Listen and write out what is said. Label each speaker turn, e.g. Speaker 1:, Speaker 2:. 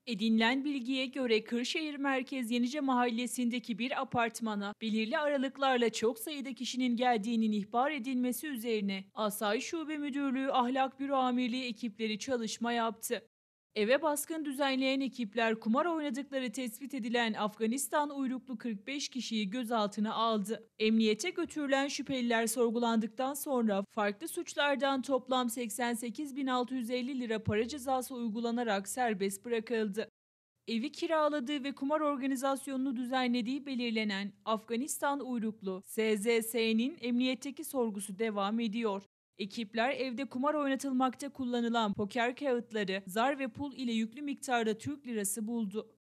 Speaker 1: Edinilen bilgiye göre Kırşehir Merkez Yenice Mahallesi'ndeki bir apartmana belirli aralıklarla çok sayıda kişinin geldiğinin ihbar edilmesi üzerine Asayiş Şube Müdürlüğü Ahlak Büro Amirliği ekipleri çalışma yaptı. Eve baskın düzenleyen ekipler kumar oynadıkları tespit edilen Afganistan uyruklu 45 kişiyi gözaltına aldı. Emniyete götürülen şüpheliler sorgulandıktan sonra farklı suçlardan toplam 88.650 lira para cezası uygulanarak serbest bırakıldı. Evi kiraladığı ve kumar organizasyonunu düzenlediği belirlenen Afganistan uyruklu SZS'nin emniyetteki sorgusu devam ediyor. Ekipler evde kumar oynatılmakta kullanılan poker kağıtları, zar ve pul ile yüklü miktarda Türk lirası buldu.